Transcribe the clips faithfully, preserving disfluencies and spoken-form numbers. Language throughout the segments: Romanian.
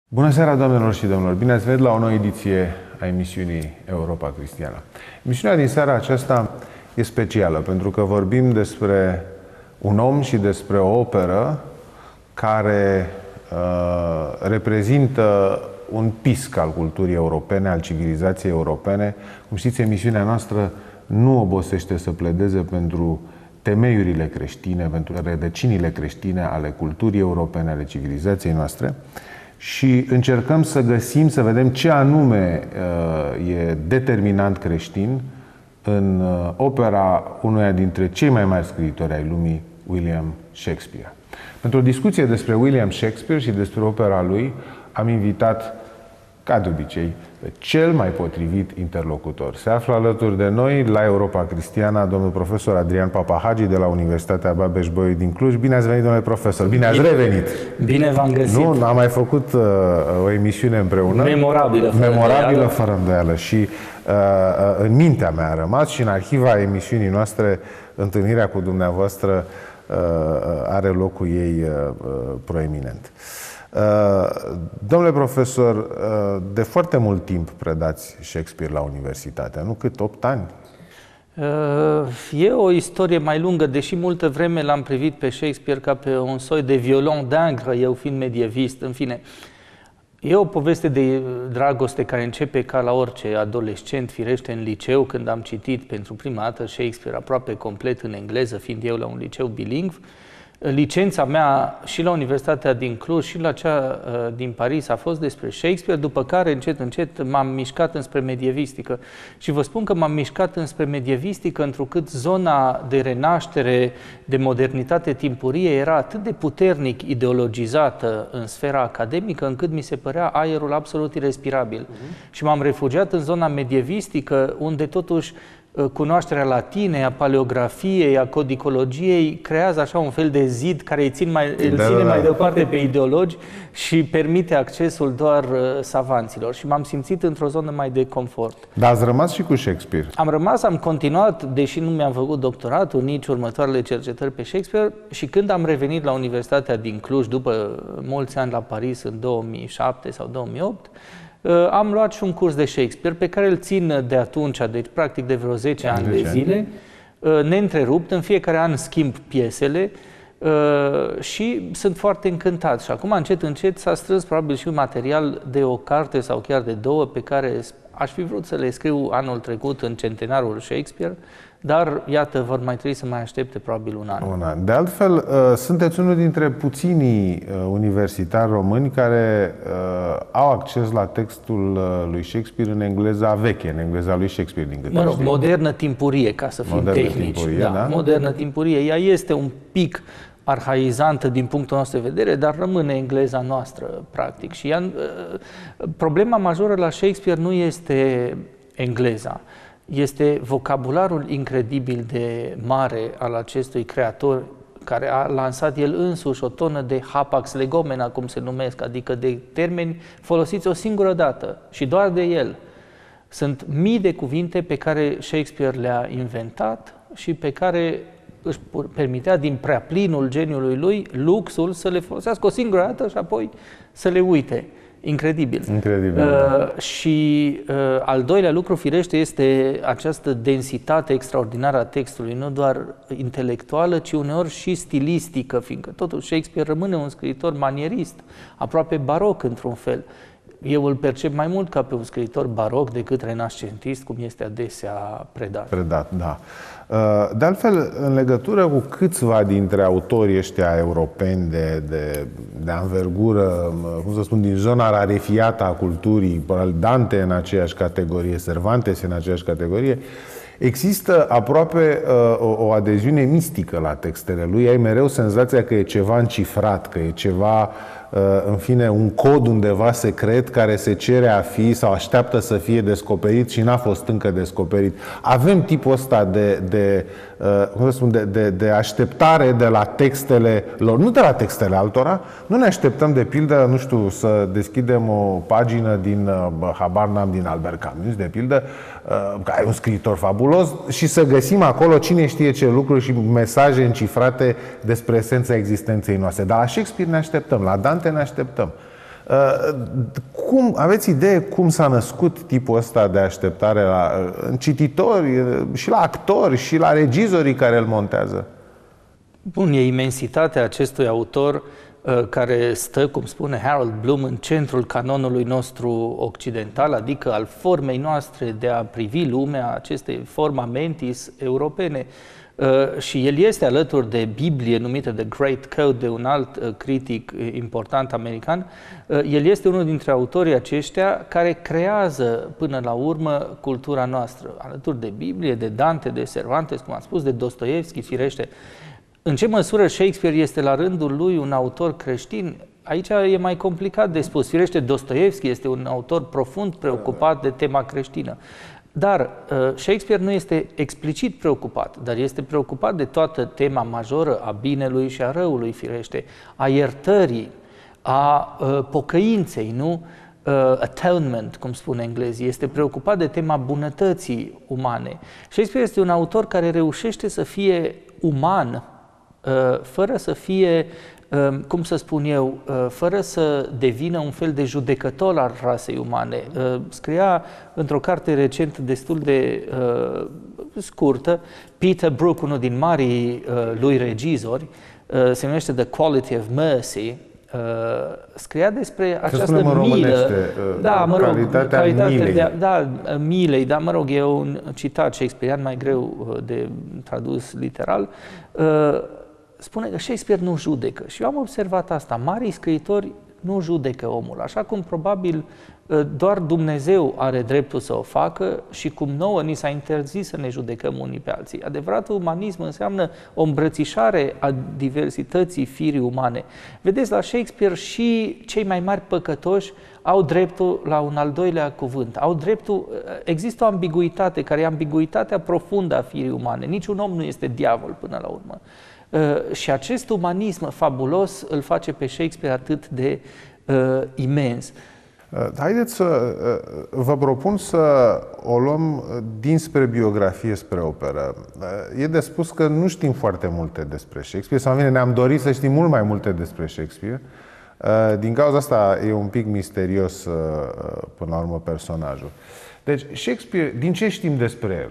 Bună seara, doamnelor și domnilor! Bine ați venit la o nouă ediție a emisiunii Europa Cristiană. Emisiunea din seara aceasta e specială pentru că vorbim despre un om și despre o operă care uh, reprezintă un pisc al culturii europene, al civilizației europene. Cum știți, emisiunea noastră nu obosește să pledeze pentru temeiurile creștine, pentru rădăcinile creștine ale culturii europene, ale civilizației noastre. Și încercăm să găsim, să vedem ce anume uh, e determinant creștin în uh, opera unuia dintre cei mai mari scriitori ai lumii, William Shakespeare. Pentru o discuție despre William Shakespeare și despre opera lui, am invitat, ca de obicei, pe cel mai potrivit interlocutor. Se află alături de noi, la Europa Cristiană, domnul profesor Adrian Papahagi de la Universitatea Babeș-Bolyai din Cluj. Bine ați venit, domnule profesor! Bine ați revenit! Bine v-am găsit! Nu, am mai făcut uh, o emisiune împreună. Memorabilă, fără Memorabilă, îndoială. fără îndoială. Și uh, uh, în mintea mea a rămas și în arhiva emisiunii noastre, întâlnirea cu dumneavoastră uh, are locul ei uh, uh, proeminent. Uh, domnule profesor, uh, de foarte mult timp predați Shakespeare la universitate, nu cât opt ani? Uh, e o istorie mai lungă, deși multă vreme l-am privit pe Shakespeare ca pe un soi de violon d'ingre, eu fiind medievist, în fine. E o poveste de dragoste care începe ca la orice adolescent, firește în liceu, când am citit pentru prima dată Shakespeare aproape complet în engleză, fiind eu la un liceu bilingv. Licența mea și la Universitatea din Cluj și la cea uh, din Paris a fost despre Shakespeare, după care încet, încet m-am mișcat înspre medievistică. Și vă spun că m-am mișcat înspre medievistică întrucât zona de renaștere, de modernitate timpurie era atât de puternic ideologizată în sfera academică, încât mi se părea aerul absolut irrespirabil. Uh-huh. Și m-am refugiat în zona medievistică, unde totuși cunoașterea latinei, a paleografiei, a codicologiei creează așa un fel de zid care îi țin mai, îl da, ține da, mai da. departe pe ideologi și permite accesul doar uh, savanților. Și m-am simțit într-o zonă mai de confort. Dar ați rămas și cu Shakespeare. Am rămas, am continuat, deși nu mi-am făcut doctoratul, nici următoarele cercetări pe Shakespeare, și când am revenit la Universitatea din Cluj, după mulți ani la Paris, în două mii șapte sau două mii opt, am luat și un curs de Shakespeare pe care îl țin de atunci, deci practic de vreo zece ani de zile, neîntrerupt, în fiecare an schimb piesele și sunt foarte încântat. Și acum, încet, încet, s-a strâns probabil și un material de o carte sau chiar de două pe care aș fi vrut să le scriu anul trecut în centenarul Shakespeare, dar, iată, vor mai trebui să mai aștepte probabil un an. Un an. De altfel, sunteți unul dintre puținii universitari români care au acces la textul lui Shakespeare în engleza veche, în engleza lui Shakespeare, din câte Mă rog, știu. modernă timpurie, ca să fim Modernă tehnici. timpurie, da, da? Modernă timpurie. Ea este un pic arhaizantă din punctul nostru de vedere, dar rămâne engleza noastră, practic. Și ea, problema majoră la Shakespeare nu este engleza, este vocabularul incredibil de mare al acestui creator, care a lansat el însuși o tonă de hapax legomena, cum se numesc, adică de termeni folosiți o singură dată și doar de el. Sunt mii de cuvinte pe care Shakespeare le-a inventat și pe care își permitea, din prea plinul geniului lui, luxul să le folosească o singură dată și apoi să le uite. Incredibil. Incredibil. Uh, și uh, al doilea lucru, firește, este această densitate extraordinară a textului, nu doar intelectuală, ci uneori și stilistică, fiindcă totuși Shakespeare rămâne un scriitor manierist, aproape baroc într-un fel. Eu îl percep mai mult ca pe un scriitor baroc decât renascentist, cum este adesea predat. Predat, da. De altfel, în legătură cu câțiva dintre autorii ăștia europeni de, de, de anvergură, cum să spun, din zona rarefiată a culturii, Dante în aceeași categorie, Cervantes în aceeași categorie, există aproape uh, o, o adeziune mistică la textele lui. Ai mereu senzația că e ceva încifrat, că e ceva, uh, în fine, un cod undeva secret care se cere a fi sau așteaptă să fie descoperit și n-a fost încă descoperit. Avem tipul ăsta de, de, uh, cum să spun, de, de, de așteptare de la textele lor, nu de la textele altora. Nu ne așteptăm, de pildă, nu știu, să deschidem o pagină din, uh, habar n-am, din Albert Camus, de pildă, uh, care e un scriitor fabulos, și să găsim acolo cine știe ce lucruri și mesaje încifrate despre esența existenței noastre. Dar la Shakespeare ne așteptăm, la Dante ne așteptăm. Cum, aveți idee cum s-a născut tipul ăsta de așteptare la, în cititori, și la actori, și la regizorii care îl montează? Bun, e imensitatea acestui autor care stă, cum spune Harold Bloom, în centrul canonului nostru occidental, adică al formei noastre de a privi lumea, acestei forma mentis europene. Și el este alături de Biblie, numită The Great Code, de un alt critic important american. El este unul dintre autorii aceștia care creează până la urmă cultura noastră, alături de Biblie, de Dante, de Cervantes, cum am spus, de Dostoevski, firește. În ce măsură Shakespeare este la rândul lui un autor creștin? Aici e mai complicat de spus. Firește, Dostoevski este un autor profund preocupat de tema creștină. Dar Shakespeare nu este explicit preocupat, dar este preocupat de toată tema majoră a binelui și a răului, firește, a iertării, a pocăinței, nu? Atonement, cum spune englezii, este preocupat de tema bunătății umane. Shakespeare este un autor care reușește să fie uman, fără să fie, cum să spun eu, fără să devină un fel de judecător al rasei umane. Scria într-o carte recent destul de scurtă, Peter Brook, unul din marii lui regizori, se numește The Quality of Mercy, scria despre această milă, da, mă rog, calitatea, calitatea milei. De, da, milei, da, mă rog, e un citat shakespearian mai greu de tradus literal. Spune că Shakespeare nu judecă. Și eu am observat asta. Marii scriitori nu judecă omul, așa cum probabil doar Dumnezeu are dreptul să o facă și cum nouă ni s-a interzis să ne judecăm unii pe alții. Adevăratul umanism înseamnă o îmbrățișare a diversității firii umane. Vedeți, la Shakespeare și cei mai mari păcătoși au dreptul la un al doilea cuvânt. Au dreptul, există o ambiguitate, care e ambiguitatea profundă a firii umane. Niciun om nu este diavol până la urmă. Uh, și acest umanism fabulos îl face pe Shakespeare atât de uh, imens. Uh, haideți să uh, vă propun să o luăm dinspre biografie spre operă. Uh, e de spus că nu știm foarte multe despre Shakespeare, sau bine, ne-am dorit să știm mult mai multe despre Shakespeare. Uh, din cauza asta e un pic misterios uh, până la urmă personajul. Deci Shakespeare, din ce știm despre el?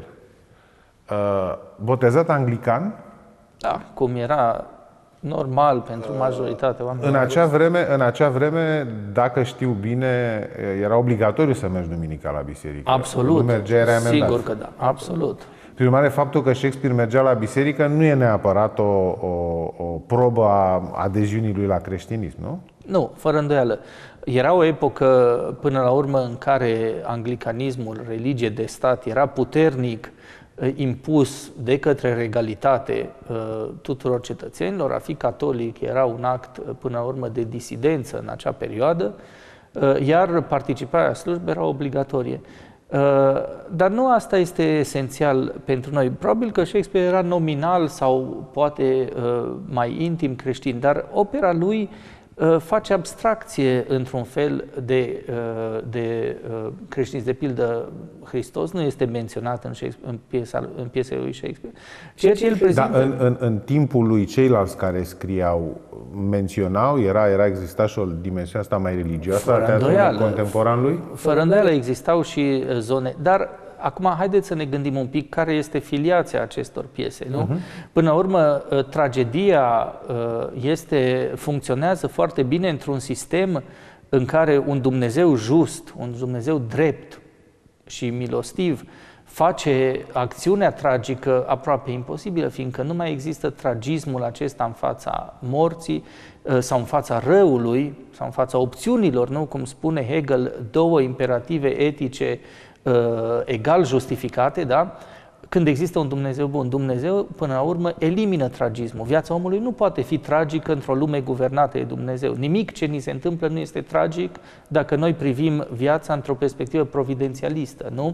Uh, botezat anglican? Da, cum era normal pentru majoritatea oamenilor. În acea vreme, în acea vreme, dacă știu bine, era obligatoriu să mergi duminica la biserică. Absolut. Nu mergeai, era amendat. Sigur că da, absolut. Prin urmare, faptul că Shakespeare mergea la biserică nu e neapărat o, o, o probă a adeziunii lui la creștinism, nu? Nu, fără îndoială. Era o epocă, până la urmă, în care anglicanismul, religie de stat, era puternic impus de către regalitate tuturor cetățenilor. A fi catolic era un act, până la urmă, de disidență în acea perioadă, iar participarea la slujbă era obligatorie. Dar nu asta este esențial pentru noi. Probabil că Shakespeare era nominal sau poate mai intim creștin, dar opera lui face abstracție într-un fel de, de creștinism. De pildă, Hristos nu este menționat în, în, piesa, în piesele lui Shakespeare. Ceea ce el prezintă... Dar în, în, în timpul lui ceilalți care scriau, menționau, era, era exista și o dimensiune asta mai religioasă a teatrului contemporan lui? Fără îndoială existau și zone, dar acum, haideți să ne gândim un pic care este filiația acestor piese, nu? Uh-huh. Până la urmă, tragedia este, funcționează foarte bine într-un sistem în care un Dumnezeu just, un Dumnezeu drept și milostiv face acțiunea tragică aproape imposibilă, fiindcă nu mai există tragismul acesta în fața morții sau în fața răului sau în fața opțiunilor, nu? Cum spune Hegel, două imperative etice egal justificate, da? Când există un Dumnezeu bun, Dumnezeu, până la urmă, elimină tragismul. Viața omului nu poate fi tragică într-o lume guvernată de Dumnezeu. Nimic ce ni se întâmplă nu este tragic dacă noi privim viața într-o perspectivă providențialistă, nu?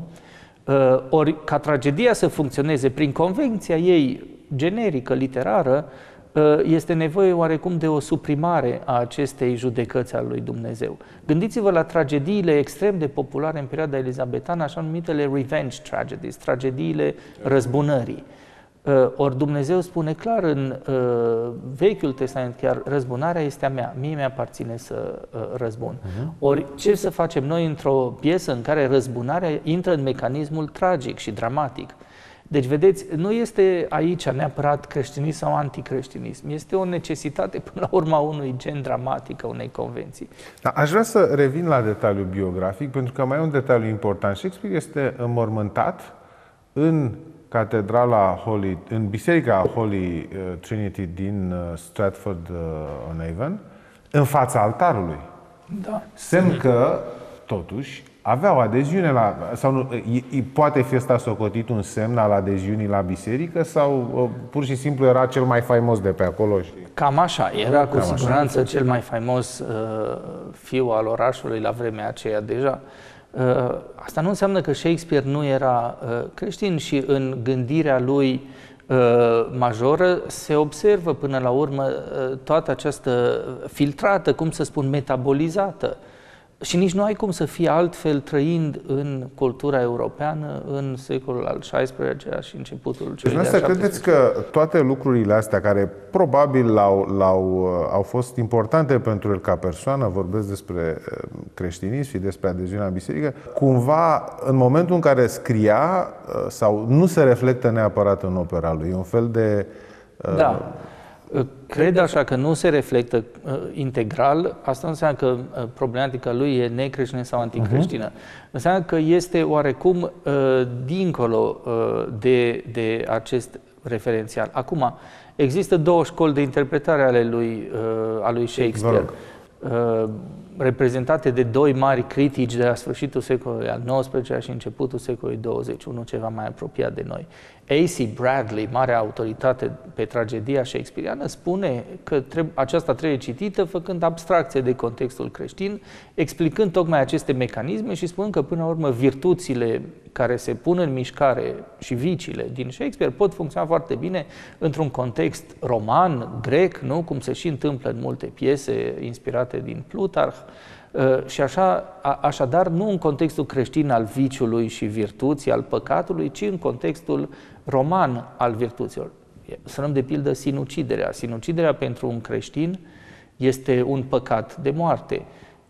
Ori, ca tragedia să funcționeze prin convenția ei generică, literară, este nevoie oarecum de o suprimare a acestei judecăți al lui Dumnezeu. Gândiți-vă la tragediile extrem de populare în perioada elizabetană, așa numitele revenge tragedies, tragediile răzbunării. Ori Dumnezeu spune clar în uh, Vechiul Testament, chiar răzbunarea este a mea, mie mi-aparține să uh, răzbun. Uh-huh. Ori ce să facem noi într-o piesă în care răzbunarea intră în mecanismul tragic și dramatic? Deci, vedeți, nu este aici neapărat creștinism sau anticreștinism, este o necesitate până la urma unui gen dramatic, a unei convenții. Da, aș vrea să revin la detaliul biografic, pentru că mai e un detaliu important. Shakespeare este înmormântat în catedrala Holy, în biserica Holy Trinity din Stratford-on-Avon, în fața altarului. Da. Semn că, totuși, avea o adeziune la... sau nu, poate fi ăsta socotit un semn al adeziunii la biserică sau pur și simplu era cel mai faimos de pe acolo? Și... Cam așa. Era cu Cam siguranță așa. cel mai faimos uh, fiu al orașului la vremea aceea deja. Uh, asta nu înseamnă că Shakespeare nu era uh, creștin și în gândirea lui uh, majoră se observă până la urmă uh, toată această filtrată, cum să spun, metabolizată. Și nici nu ai cum să fii altfel trăind în cultura europeană în secolul al șaisprezecelea și începutul celui de-al șaptesprezecelea. Credeți că toate lucrurile astea, care probabil l-au, l-au, au fost importante pentru el ca persoană, vorbesc despre creștinism și despre adeziunea la biserică, cumva, în momentul în care scria, sau nu se reflectă neapărat în opera lui, e un fel de... Da. Cred așa că nu se reflectă uh, integral, asta înseamnă că uh, problematica lui e necreștină sau anticreștină. Uh-huh. Înseamnă că este oarecum uh, dincolo uh, de, de acest referențial. Acum, există două școli de interpretare ale lui, uh, a lui Shakespeare, uh, reprezentate de doi mari critici de la sfârșitul secolului al nouăsprezecelea și începutul secolului douăzeci, unul ceva mai apropiat de noi. A C Bradley, marea autoritate pe tragedia shakespeariană, spune că treb- aceasta trebuie citită făcând abstracție de contextul creștin, explicând tocmai aceste mecanisme și spunând că, până la urmă, virtuțile care se pun în mișcare și viciile din Shakespeare pot funcționa foarte bine într-un context roman, grec, nu? Cum se și întâmplă în multe piese inspirate din Plutarh. Și așa, a, așadar, nu în contextul creștin al viciului și virtuții, al păcatului, ci în contextul roman al virtuților. Să luăm de pildă sinuciderea. Sinuciderea pentru un creștin este un păcat de moarte.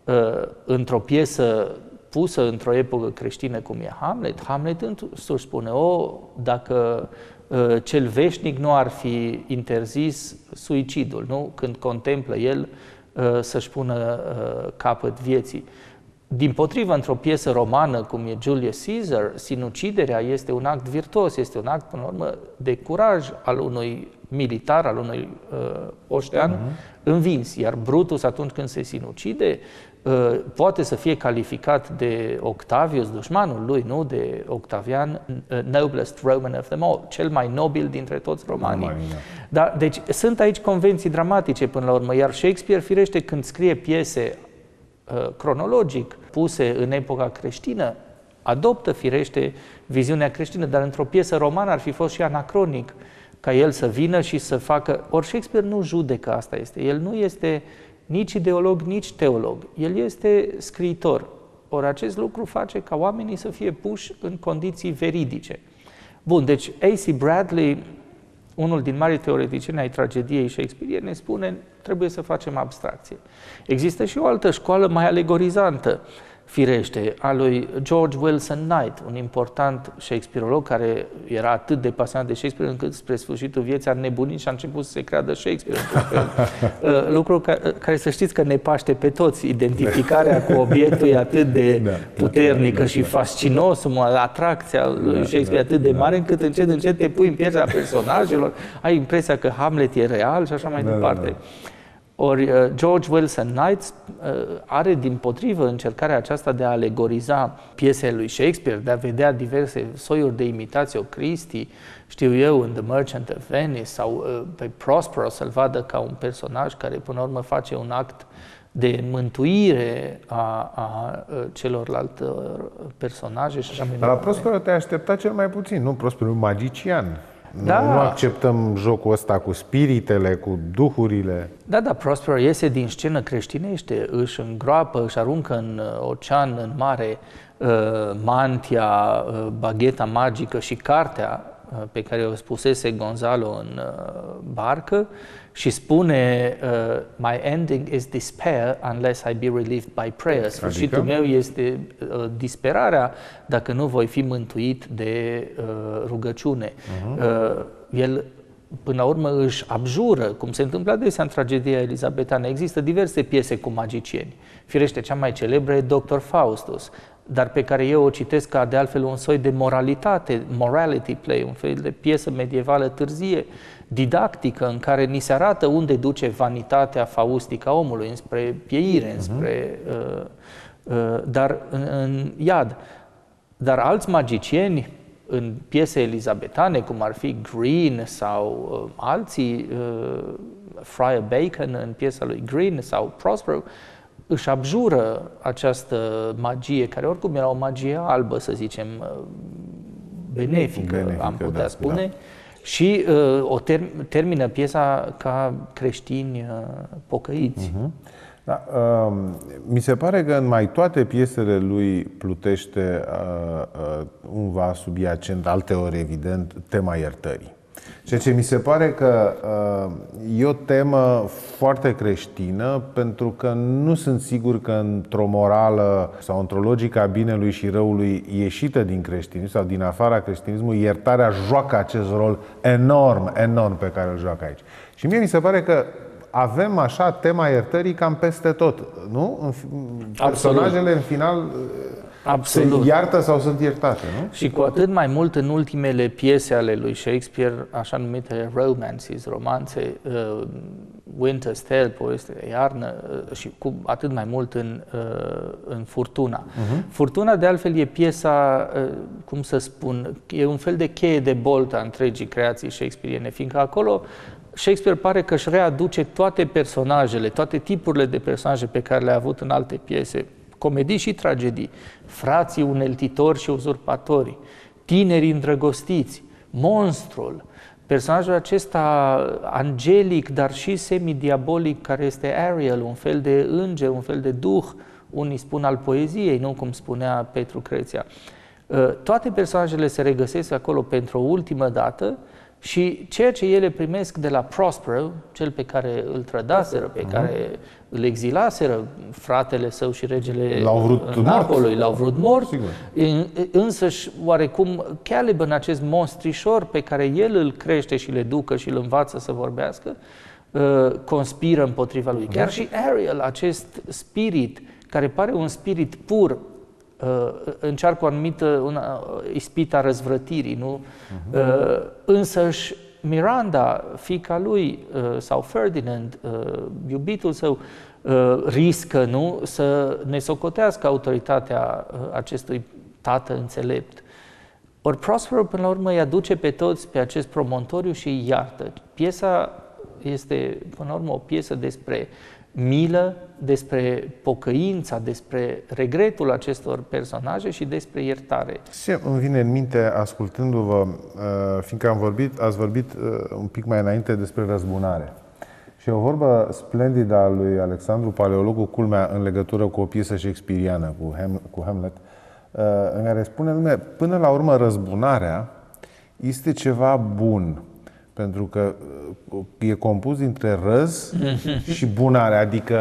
Într-o piesă pusă într-o epocă creștină cum e Hamlet, Hamlet însuși spune, o, dacă cel veșnic nu ar fi interzis suicidul, nu? Când contemplă el să-și pună capăt vieții. Dimpotrivă, într-o piesă romană, cum e Julius Caesar, sinuciderea este un act virtuos, este un act, până la urmă, de curaj al unui militar, al unui uh, oștean uh-huh. învins. Iar Brutus, atunci când se sinucide, uh, poate să fie calificat de Octavius, dușmanul lui, nu? De Octavian, uh, noblest Roman of them all, cel mai nobil dintre toți romanii. Romanii, da. Da, deci sunt aici convenții dramatice până la urmă, iar Shakespeare, firește, când scrie piese uh, cronologic puse în epoca creștină, adoptă, firește, viziunea creștină, dar într-o piesă romană ar fi fost și anacronic ca el să vină și să facă... Ori Shakespeare nu judecă, asta este. El nu este nici ideolog, nici teolog. El este scriitor. Ori acest lucru face ca oamenii să fie puși în condiții veridice. Bun, deci A C Bradley, unul din marii teoreticieni ai tragediei shakespeariene, spune trebuie să facem abstracție. Există și o altă școală mai alegorizantă, firește, a lui George Wilson Knight, un important shakespearolog care era atât de pasionat de Shakespeare încât spre sfârșitul vieții a nebunit și a început să se creadă Shakespeare. Lucru care să știți că ne paște pe toți. Identificarea cu obiectul e atât de puternică și fascinos, atracția lui Shakespeare atât de mare încât încet, încet te pui în pielea personajelor, ai impresia că Hamlet e real și așa mai departe. Ori George Wilson Knight are dimpotrivă încercarea aceasta de a alegoriza piesele lui Shakespeare, de a vedea diverse soiuri de imitație, o Christie, știu eu, în The Merchant of Venice, sau pe Prospero să-l vadă ca un personaj care până la urmă face un act de mântuire a, a celorlalte personaje și așa mai departe. Dar la Prospero te-ai aștepta cel mai puțin, nu? Prospero un magician. Da. Nu, nu acceptăm jocul ăsta cu spiritele, cu duhurile. Da, da, Prospero iese din scenă creștinește, își îngroapă, își aruncă în ocean, în mare, mantia, bagheta magică și cartea uh, pe care o spusese Gonzalo în uh, barcă și spune uh, My ending is despair unless I be relieved by prayer. Sfârșitul adică? meu este uh, disperarea dacă nu voi fi mântuit de uh, rugăciune. Uh-huh. Uh, el până la urmă își abjură, cum se întâmplă adesea în tragedia elizabetană. Există diverse piese cu magicieni. Firește, cea mai celebră e doctor Faustus, dar pe care eu o citesc ca de altfel un soi de moralitate, morality play, un fel de piesă medievală târzie, didactică, în care ni se arată unde duce vanitatea faustică a omului, înspre pieire, înspre, uh-huh. uh, uh, dar în, în iad. Dar alți magicieni, în piese elizabetane, cum ar fi Green sau uh, alții, uh, Friar Bacon în piesa lui Green sau Prospero, își abjură această magie, care oricum era o magie albă, să zicem, benefică, benefică am putea da, spune, da. și uh, o ter- termină piesa ca creștini uh, pocăiți. Uh-huh. Da, uh, mi se pare că în mai toate piesele lui plutește uh, uh, un vas subiacent, alteori evident, tema iertării. Ceea ce mi se pare că uh, e o temă foarte creștină, pentru că nu sunt sigur că într-o morală sau într-o logică a binelui și răului ieșită din creștinism sau din afara creștinismului, iertarea joacă acest rol enorm, enorm pe care îl joacă aici. Și mie mi se pare că avem așa tema iertării cam peste tot, nu? Personajele în final Absolut. se iartă sau sunt iertate, nu? Și cu atât mai mult în ultimele piese ale lui Shakespeare, așa numite romances, romanțe, uh, Winter's Tale, poveste de iarnă, uh, și cu atât mai mult în, uh, în Furtuna. Uh-huh. Furtuna, de altfel, e piesa, uh, cum să spun, e un fel de cheie de boltă a întregii creații shakespeariene, fiindcă acolo Shakespeare pare că își readuce toate personajele, toate tipurile de personaje pe care le-a avut în alte piese, comedii și tragedii, frații uneltitori și uzurpatori, tinerii îndrăgostiți, monstrul, personajul acesta angelic, dar și semidiabolic, care este Ariel, un fel de înger, un fel de duh, unii spun al poeziei, nu cum spunea Petru Creția. Toate personajele se regăsesc acolo pentru o ultimă dată și ceea ce ele primesc de la Prospero, cel pe care îl trădaseră, pe care îl exilaseră, fratele său și regele l-au vrut Napolului, l-au vrut mort, sigur. Însăși, oarecum, Caliban, acest monstrișor pe care el îl crește și le educă și îl învață să vorbească, conspiră împotriva lui. Chiar și Ariel, acest spirit, care pare un spirit pur, încearcă o anumită una, ispita răzvrătirii, nu? Uh-huh. Însăși Miranda, fiica lui, sau Ferdinand, iubitul său, riscă, nu, să ne socotească autoritatea acestui tată înțelept. Ori Prospero, până la urmă, îi aduce pe toți pe acest promontoriu și îi iartă. Piesa este, până la urmă, o piesă despre milă, despre pocăința, despre regretul acestor personaje și despre iertare. Ce îmi vine în minte, ascultându-vă, fiindcă am vorbit, ați vorbit un pic mai înainte despre răzbunare. Și o vorbă splendidă a lui Alexandru Paleologu, culmea, în legătură cu o piesă shakespeariană, cu, Ham, cu Hamlet, în care spune lume, până la urmă răzbunarea este ceva bun. Pentru că e compus dintre răz și bunare, adică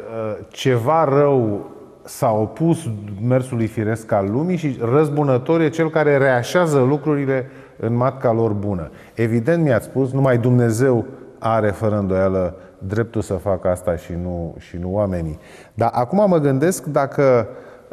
ceva rău s-a opus mersului firesc al lumii și răzbunător e cel care reașează lucrurile în matca lor bună. Evident, mi-ați spus, numai Dumnezeu are fără îndoială dreptul să facă asta și nu, și nu oamenii. Dar acum mă gândesc dacă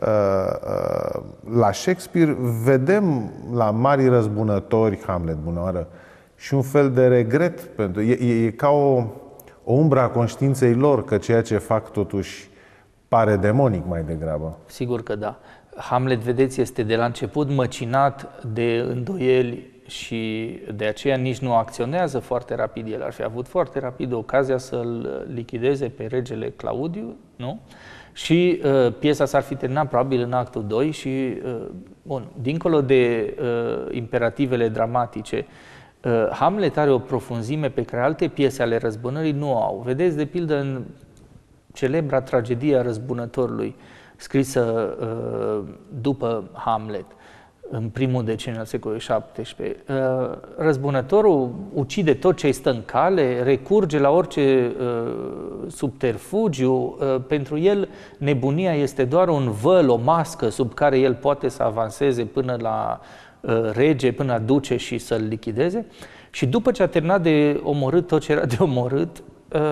la Shakespeare vedem la mari răzbunători, Hamlet, bună oară, și un fel de regret, pentru e, e, e ca o, o umbră a conștiinței lor că ceea ce fac totuși pare demonic mai degrabă. Sigur că da. Hamlet, vedeți, este de la început măcinat de îndoieli și de aceea nici nu acționează foarte rapid. El ar fi avut foarte rapid ocazia să-l lichideze pe regele Claudiu, nu? Și uh, piesa s-ar fi terminat probabil în actul doi și, uh, bun, dincolo de uh, imperativele dramatice, Hamlet are o profunzime pe care alte piese ale răzbunării nu au. Vedeți, de pildă, în celebra tragedie a răzbunătorului, scrisă uh, după Hamlet, în primul deceniu al secolului șaptesprezece. Răzbunătorul ucide tot ce îi stă în cale, recurge la orice subterfugiu. Pentru el nebunia este doar un văl, o mască sub care el poate să avanseze până la rege, până la duce și să-l lichideze. Și după ce a terminat de omorât tot ce era de omorât,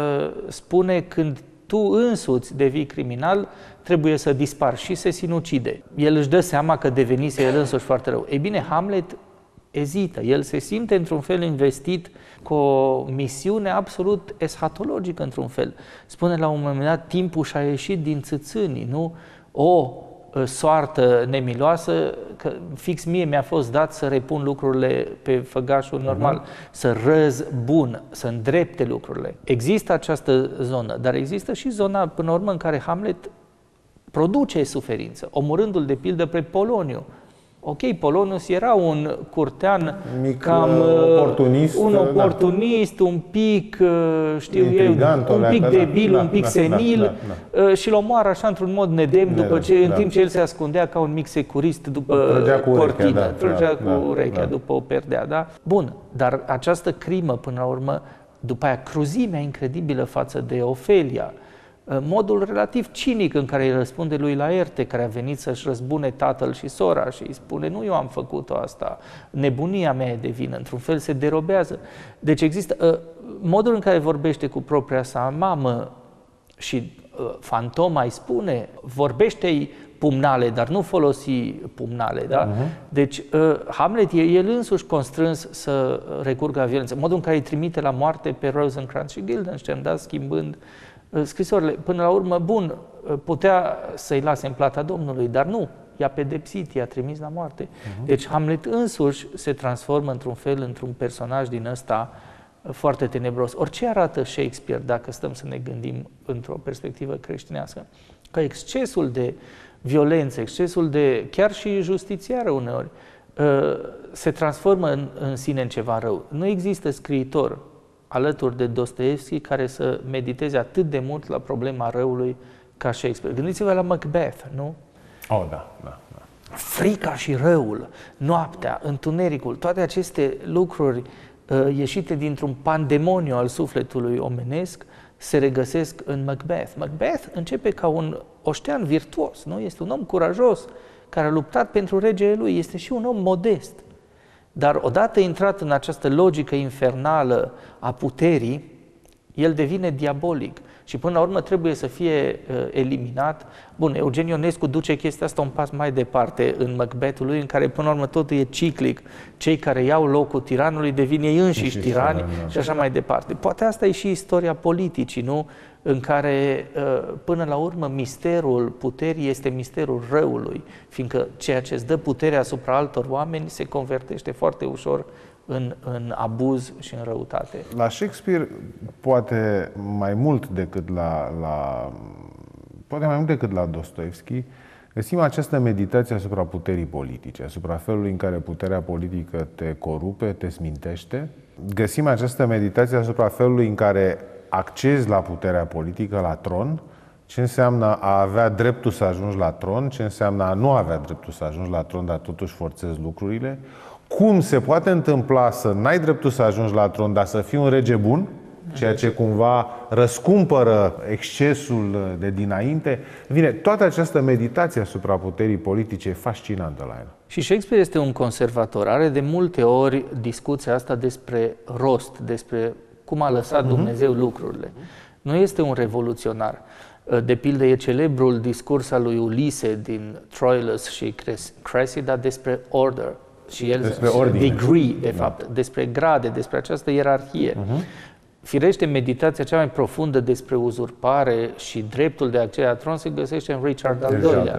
spune: când tu însuți devii criminal, trebuie să dispari, și se sinucide. El își dă seama că devenise el însuși foarte rău. Ei bine, Hamlet ezită, el se simte într-un fel investit cu o misiune absolut eschatologică într-un fel. Spune la un moment dat: timpul și-a ieșit din țâțânii, nu? O soartă nemiloasă, că fix mie mi-a fost dat să repun lucrurile pe făgașul normal, uh-huh. să răzbun, să îndrepte lucrurile. Există această zonă, dar există și zona, până la urmă, în care Hamlet produce suferință, omorându-l de pildă pe Poloniu. Ok, Polonius era un curtean mic, cam oportunist, un oportunist, da. un pic, știu eu, un pic da, debil, da, un pic da, senil, da, da, da. și-l omoară așa într-un mod nedemn, după ce, da. în timp ce el se ascundea ca un mic securist după cu cortină, urechea, da, trăgea da, cu urechea da. după o perdea, da? Bun, dar această crimă, până la urmă, după aia cruzimea incredibilă față de Ofelia, modul relativ cinic în care îi răspunde lui Laerte, care a venit să-și răzbune tatăl și sora și îi spune: nu eu am făcut-o asta, nebunia mea e de vină, într-un fel se derobează. Deci există modul în care vorbește cu propria sa mamă și fantoma îi spune, vorbește-i pumnale, dar nu folosi pumnale, da? Uh-huh. Deci Hamlet e el însuși constrâns să recurgă la violență. Modul în care îi trimite la moarte pe Rosencrantz și Guildenstern, da? Schimbând scrisorile. Până la urmă, bun, putea să-i lase în plata Domnului, dar nu, i-a pedepsit, i-a trimis la moarte. Uh-huh. Deci Hamlet însuși se transformă într-un fel, într-un personaj din ăsta foarte tenebros. Orice arată Shakespeare, dacă stăm să ne gândim într-o perspectivă creștinească, că excesul de violență, excesul de, chiar și justițiară uneori, se transformă în, în sine în ceva rău. Nu există scriitor alături de Dostoevski care să mediteze atât de mult la problema răului ca Shakespeare. Gândiți-vă la Macbeth, nu? Oh, da, da, da. Frica și răul, noaptea, întunericul, toate aceste lucruri uh, ieșite dintr-un pandemoniu al sufletului omenesc se regăsesc în Macbeth. Macbeth începe ca un oștean virtuos, nu? Este un om curajos care a luptat pentru regele lui, este și un om modest. Dar odată intrat în această logică infernală a puterii, el devine diabolic și până la urmă trebuie să fie uh, eliminat. Bun, Eugen Ionescu duce chestia asta un pas mai departe în Macbeth-ul lui, în care până la urmă totul e ciclic. Cei care iau locul tiranului devin ei înșiși tirani și așa mai departe. Poate asta e și istoria politicii, nu? În care, până la urmă, misterul puterii este misterul răului, fiindcă ceea ce îți dă puterea asupra altor oameni se convertește foarte ușor în, în abuz și în răutate. La Shakespeare, poate mai mult decât la, la, poate mai mult decât la Dostoevski, găsim această meditație asupra puterii politice, asupra felului în care puterea politică te corupe, te smintește. Găsim această meditație asupra felului în care accezi la puterea politică, la tron, ce înseamnă a avea dreptul să ajungi la tron, ce înseamnă a nu avea dreptul să ajungi la tron, dar totuși forțezi lucrurile, cum se poate întâmpla să n-ai dreptul să ajungi la tron, dar să fii un rege bun, ceea ce cumva răscumpără excesul de dinainte. Bine, toată această meditație asupra puterii politice e fascinantă la el. Și Shakespeare este un conservator, are de multe ori discuția asta despre rost, despre cum a lăsat Dumnezeu lucrurile. Nu este un revoluționar. De pildă, e celebrul discurs al lui Ulise din Troilus și Cressida despre order. Și el despre ordine. Degree, de fapt, da. Despre grade, despre această ierarhie. Uh-huh. Firește, meditația cea mai profundă despre uzurpare și dreptul de a accede la tron se găsește în Richard al doilea.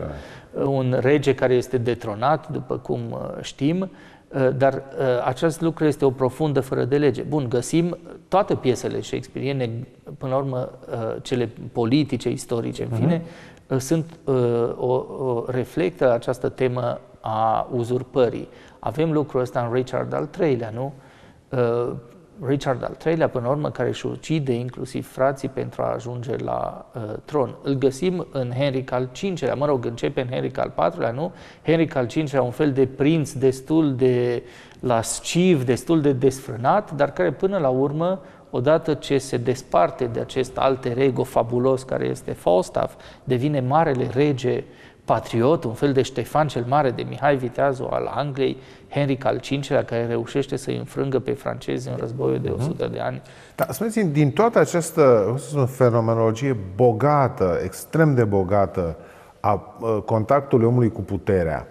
Un rege care este detronat, după cum știm, dar acest lucru este o profundă fără de lege. Bun, găsim toate piesele shakespeariene, până la urmă cele politice, istorice, în fine, uh-huh. sunt o, o reflectă această temă a uzurpării. Avem lucrul ăsta în Richard al treilea, nu? Richard al treilea, până la urmă, care își ucide inclusiv frații pentru a ajunge la uh, tron. Îl găsim în Henric al cincilea, mă rog, începe în Henric al patrulea, nu? Henric al cincilea, un fel de prinț destul de lasciv, destul de desfrânat, dar care până la urmă, odată ce se desparte de acest alter ego fabulos care este Falstaff, devine marele rege patriot, un fel de Ștefan cel Mare, de Mihai Viteazu al Angliei, Henric al cincilea, care reușește să-i înfrângă pe francezi în războiul de o sută de ani. Da, spuneți-mi, din toată această, cum să spun, fenomenologie bogată, extrem de bogată a contactului omului cu puterea,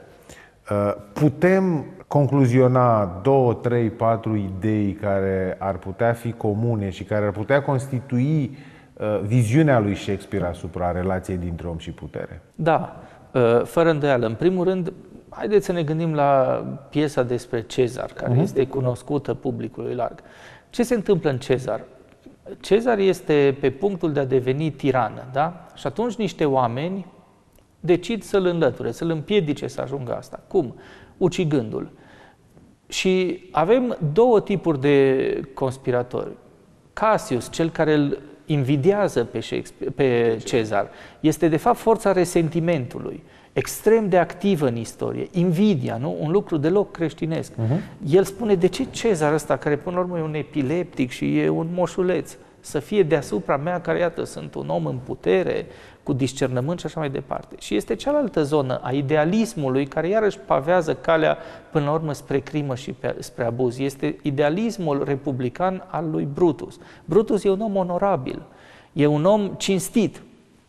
putem concluziona două, trei, patru idei care ar putea fi comune și care ar putea constitui viziunea lui Shakespeare asupra relației dintre om și putere? Da, fără îndoială. În primul rând, haideți să ne gândim la piesa despre Cezar, care uh-huh. este cunoscută publicului larg. Ce se întâmplă în Cezar? Cezar este pe punctul de a deveni tiran, da? Și atunci niște oameni decid să-l înlăture, să-l împiedice să ajungă asta. Cum? Ucigându-l. Și avem două tipuri de conspiratori. Cassius, cel care îl invidiază pe, Shakespeare, pe Cezar, este de fapt forța resentimentului, extrem de activă în istorie, invidia, nu? Un lucru deloc creștinesc. Uh-huh. El spune, de ce Cezar ăsta, care până la urmă e un epileptic și e un moșuleț, să fie deasupra mea, care, iată, sunt un om în putere, cu discernământ și așa mai departe. Și este cealaltă zonă a idealismului, care iarăși pavează calea până la urmă spre crimă și pe, spre abuz. Este idealismul republican al lui Brutus. Brutus e un om onorabil, e un om cinstit.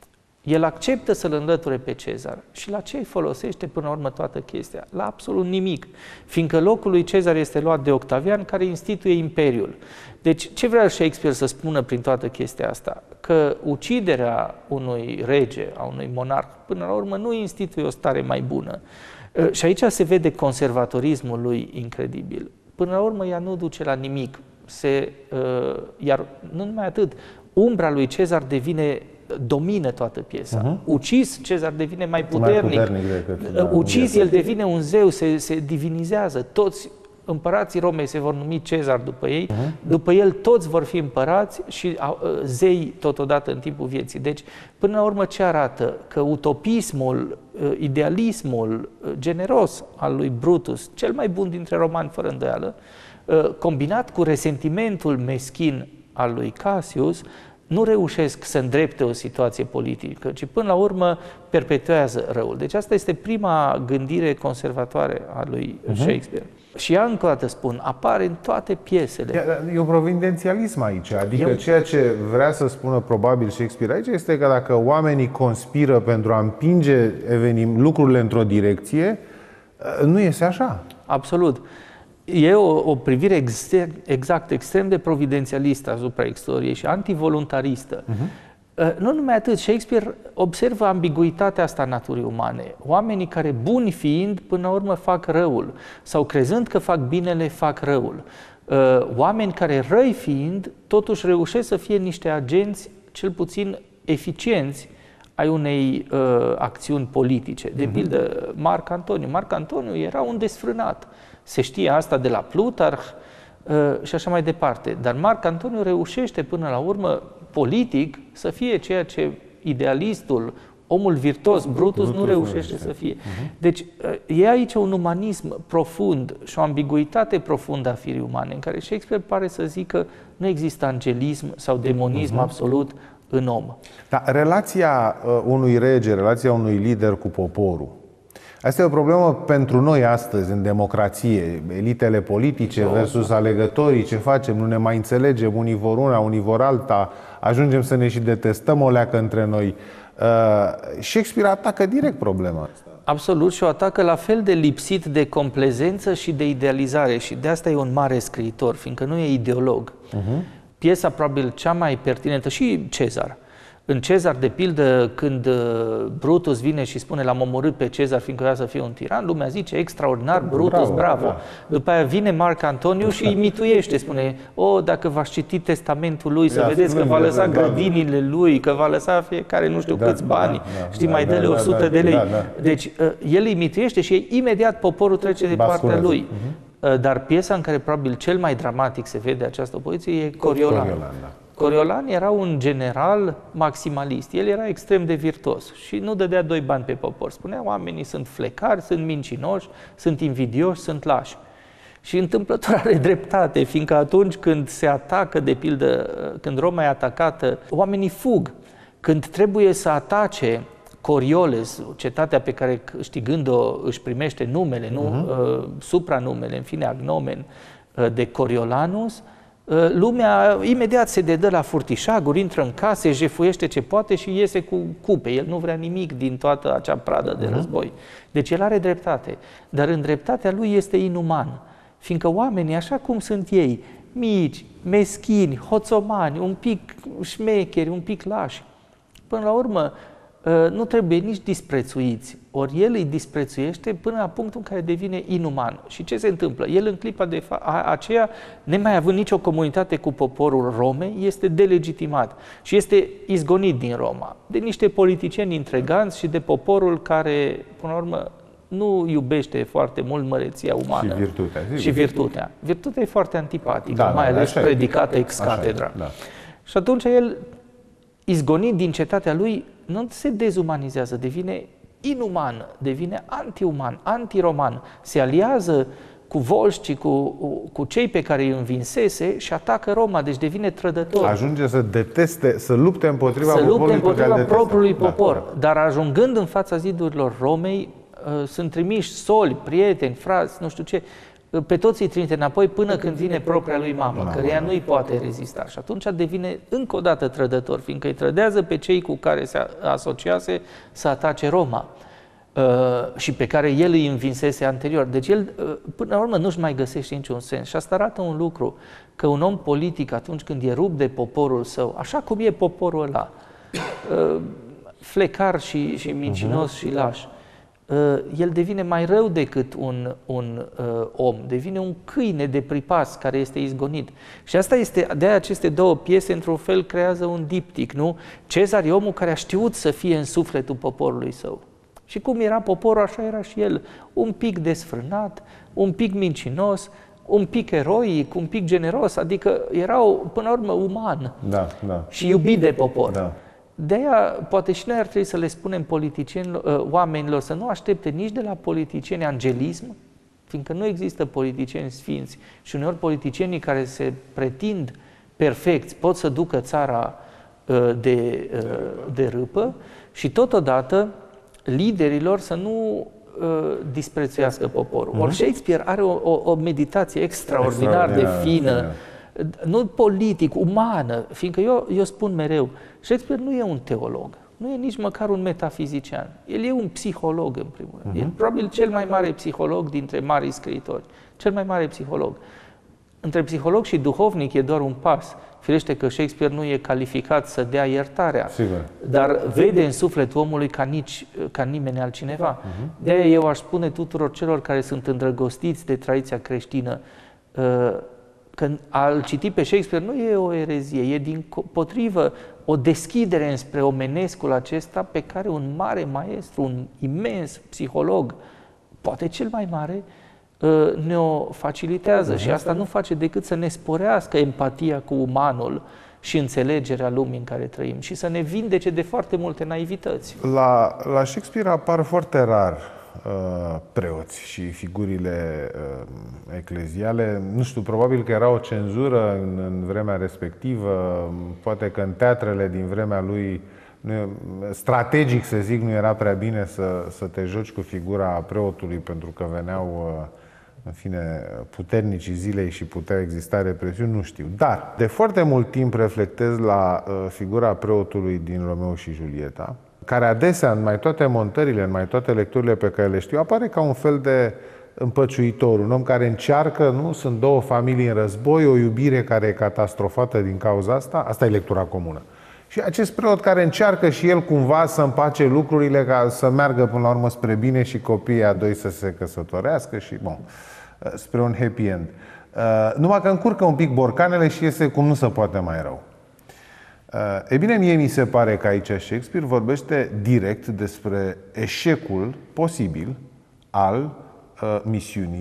El acceptă să-l înlăture pe Cezar. Și la ce îi folosește până la urmă toată chestia? La absolut nimic. Fiindcă locul lui Cezar este luat de Octavian, care instituie imperiul. Deci, ce vrea Shakespeare să spună prin toată chestia asta? Că uciderea unui rege, a unui monarh, până la urmă nu instituie o stare mai bună. Și aici se vede conservatorismul lui incredibil. Până la urmă ea nu duce la nimic. Se, iar nu numai atât, umbra lui Cezar devine domină toată piesa. Uh-huh. Ucis, Cezar devine mai puternic. Mai puternic decât, da, ucis, el devine un zeu, se, se divinizează. Toți împărații Romei se vor numi Cezar după ei. Uh-huh. După el toți vor fi împărați și uh, zei totodată în timpul vieții. Deci, până la urmă, ce arată? Că utopismul, uh, idealismul uh, generos al lui Brutus, cel mai bun dintre romani, fără îndoială, uh, combinat cu resentimentul meschin al lui Cassius, nu reușesc să îndrepte o situație politică, ci până la urmă perpetuează răul. Deci asta este prima gândire conservatoare a lui uh-huh. Shakespeare. Și ea, încă o dată spun, apare în toate piesele. E un providențialism aici, adică Eu... ceea ce vrea să spună probabil Shakespeare aici este că dacă oamenii conspiră pentru a împinge evenim, lucrurile într-o direcție, nu iese așa. Absolut. E o, o privire exer, exact, extrem de providențialistă asupra istoriei și antivoluntaristă. Uh-huh. Nu numai atât, Shakespeare observă ambiguitatea asta a naturii umane. Oamenii care, buni fiind, până la urmă fac răul, sau crezând că fac binele, fac răul. Oameni care, răi fiind, totuși reușesc să fie niște agenți, cel puțin eficienți, ai unei uh, acțiuni politice. De pildă, Marc Antoniu. Marc Antoniu era un desfrânat. Se știe asta de la Plutarh uh, și așa mai departe. Dar Marc Antoniu reușește până la urmă, politic, să fie ceea ce idealistul, omul virtuos, Brutus, Brutus nu reușește să fie. Uh-huh. Deci uh, e aici un umanism profund și o ambiguitate profundă a firii umane, în care Shakespeare pare să zică nu există angelism sau demonism uh-huh. absolut în om. Dar relația uh, unui rege, relația unui lider cu poporul, asta e o problemă pentru noi astăzi, în democrație. Elitele politice versus alegătorii, ce facem? Nu ne mai înțelegem, unii vor una, unii vor alta, ajungem să ne și detestăm o leacă între noi. Uh, Shakespeare atacă direct problema asta. Absolut, și o atacă la fel de lipsit de complezență și de idealizare. Și de asta e un mare scriitor, fiindcă nu e ideolog. Uh-huh. Piesa probabil cea mai pertinentă, și Cezar. În Cezar, de pildă, când Brutus vine și spune l-am omorât pe Cezar fiindcă voia să fie un tiran, lumea zice extraordinar, Brutus, bravo! bravo. Da. După aia vine Marc Antoniu și îi mituiește, spune, o, dacă v-ați citit testamentul lui, să da, vedeți că va lăsa da, grădinile lui, că va lăsa fiecare nu știu da, câți bani, da, da, știi, da, mai da, dă-le da, o sută da, de lei. Da, da. Deci, el îi mituiește și imediat poporul trece de partea lui. Uh-huh. Dar piesa în care probabil cel mai dramatic se vede această opoziție e Coriolan. Coriolan, da. Coriolan era un general maximalist, el era extrem de virtuos și nu dădea doi bani pe popor. Spunea, oamenii sunt flecari, sunt mincinoși, sunt invidioși, sunt lași. Și întâmplător are dreptate, fiindcă atunci când se atacă, de pildă, când Roma e atacată, oamenii fug. Când trebuie să atace Corioles, cetatea pe care câștigând-o își primește numele, uh-huh. nu uh, supranumele, în fine, agnomen uh, de Coriolanus, uh, lumea imediat se dedă la furtișaguri, intră în case, jefuiește ce poate și iese cu cupe. El nu vrea nimic din toată acea pradă de uh-huh. război. Deci el are dreptate, dar în dreptatea lui este inuman, fiindcă oamenii, așa cum sunt ei, mici, meschini, hoțomani, un pic șmecheri, un pic lași, până la urmă, nu trebuie nici disprețuiți, ori el îi disprețuiește până la punctul în care devine inuman. Și ce se întâmplă? El în clipa de fa- aceea, nemai având nicio comunitate cu poporul Romei, este delegitimat și este izgonit din Roma de niște politicieni intreganți și de poporul care, până la urmă, nu iubește foarte mult măreția umană. Și virtutea. Și virtutea. Virtutea e foarte antipatică, da, mai da, ales predicată e. ex catedra. Da. Și atunci el, izgonit din cetatea lui, nu se dezumanizează, devine inuman, devine antiuman, antiroman, se aliază cu volșcii, cu, cu cei pe care îi învinsese și atacă Roma, deci devine trădător. Ajunge să deteste, să lupte împotriva să poporului, lupte împotriva propriului da. popor. Dar ajungând în fața zidurilor Romei, sunt trimiși soli, prieteni, frați, nu știu ce, pe toți îi trimite înapoi până când vine propria lui mamă, mamă căreia nu-i poate rezista. Și atunci devine încă o dată trădător, fiindcă îi trădează pe cei cu care se asociase să atace Roma uh, și pe care el îi învinsese anterior. Deci el, uh, până la urmă, nu-și mai găsește niciun sens. Și asta arată un lucru, că un om politic, atunci când e rupt de poporul său, așa cum e poporul ăla, uh, flecar și, și mincinos uh-huh. și laș, el devine mai rău decât un, un uh, om, devine un câine de pripas care este izgonit. Și asta este, de-aia aceste două piese, într-un fel, creează un diptic, nu? Cezar e omul care a știut să fie în sufletul poporului său. Și cum era poporul, așa era și el. Un pic desfrânat, un pic mincinos, un pic eroic, un pic generos, adică era, până la urmă, uman da, da. și iubit de popor. Da. De-aia, poate și noi ar trebui să le spunem politicienilor, oamenilor să nu aștepte nici de la politicieni angelism, fiindcă nu există politicieni sfinți și uneori politicienii care se pretind perfecți pot să ducă țara de, de râpă și totodată liderilor să nu disprețuiască poporul. Ori Shakespeare are o, o, o meditație extraordinar, extraordinar de fină, nu politic, umană, fiindcă eu, eu spun mereu, Shakespeare nu e un teolog, nu e nici măcar un metafizician, el e un psiholog în primul rând, uh-huh. e probabil cel mai mare psiholog dintre marii scriitori, cel mai mare psiholog. Între psiholog și duhovnic e doar un pas, firește că Shakespeare nu e calificat să dea iertarea, sigur. Dar vede în sufletul omului ca, nici, ca nimeni altcineva. Uh-huh. De-aia eu aș spune tuturor celor care sunt îndrăgostiți de tradiția creștină, uh, că a-l citi pe Shakespeare nu e o erezie, e din potrivă o deschidere înspre omenescul acesta pe care un mare maestru, un imens psiholog, poate cel mai mare, ne-o facilitează. Uh-huh. Și asta nu face decât să ne sporească empatia cu umanul și înțelegerea lumii în care trăim și să ne vindece de foarte multe naivități. La, la Shakespeare apar foarte rar Uh, preoți și figurile uh, ecleziale. Nu știu, probabil că era o cenzură în, în vremea respectivă, poate că în teatrele din vremea lui, nu, strategic să zic, nu era prea bine să, să te joci cu figura preotului, pentru că veneau, uh, în fine, puternicii zilei și puteau exista represiuni, nu știu. Dar, de foarte mult timp reflectez la uh, figura preotului din Romeo și Julieta, care adesea, în mai toate montările, în mai toate lecturile pe care le știu, apare ca un fel de împăciuitor, un om care încearcă, nu? Sunt două familii în război, o iubire care e catastrofată din cauza asta, asta e lectura comună. Și acest preot care încearcă și el cumva să împace lucrurile ca să meargă până la urmă spre bine și copiii a doi să se căsătorească și, bun, spre un happy end. Numai că încurcă un pic borcanele și iese cum nu se poate mai rău. E bine, mie mi se pare că aici Shakespeare vorbește direct despre eșecul posibil al uh, misiunii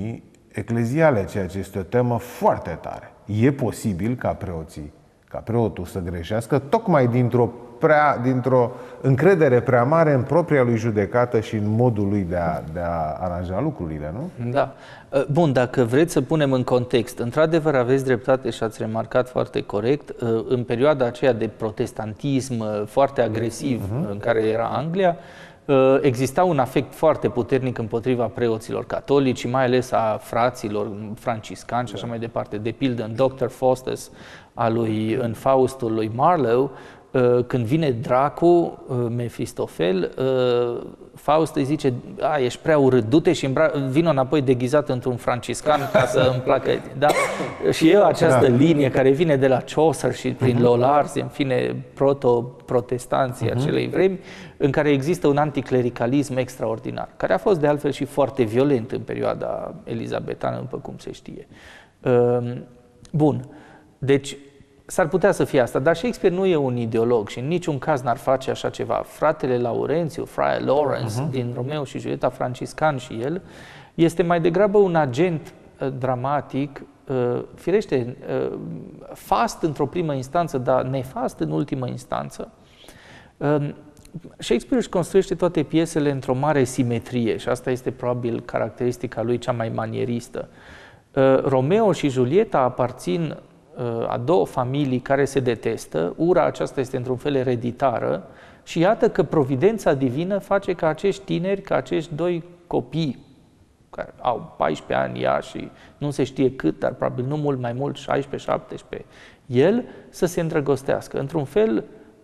ecleziale, ceea ce este o temă foarte tare. E posibil ca preoții, ca preotul să greșească tocmai dintr-o prea, dintr-o încredere prea mare în propria lui judecată și în modul lui de a, de a aranja lucrurile, nu? Da. Bun, dacă vreți să punem în context, într-adevăr aveți dreptate și ați remarcat foarte corect, în perioada aceea de protestantism foarte agresiv uh-huh. în care era Anglia, exista un afect foarte puternic împotriva preoților catolici și mai ales a fraților franciscani și așa mai departe. De pildă, în doctor Faustus, a lui, în Faustul lui Marlowe, când vine dracu, Mefistofel, Faust îi zice: a, ești prea urât, du-te și vină înapoi deghizat într-un franciscan ca să îmi placă. Da? Și e această da. linie care vine de la Chaucer și prin uh-huh. Lollards, în fine, proto-protestanții uh-huh. acelei vremi, în care există un anticlericalism extraordinar, care a fost de altfel și foarte violent în perioada elizabetană, după cum se știe. Bun, deci s-ar putea să fie asta, dar Shakespeare nu e un ideolog și în niciun caz n-ar face așa ceva. Fratele Laurențiu, Friar Lawrence, uh-huh. din Romeo și Julieta, franciscan și el, este mai degrabă un agent uh, dramatic, uh, firește, uh, fast într-o primă instanță, dar nefast în ultimă instanță. Uh, Shakespeare își construiește toate piesele într-o mare simetrie și asta este probabil caracteristica lui cea mai manieristă. Uh, Romeo și Julieta aparțin a două familii care se detestă, ura aceasta este într-un fel ereditară și iată că providența divină face ca acești tineri, ca acești doi copii care au paisprezece ani ea și nu se știe cât, dar probabil nu mult mai mult, șaisprezece șaptesprezece, el să se îndrăgostească. Într-un fel,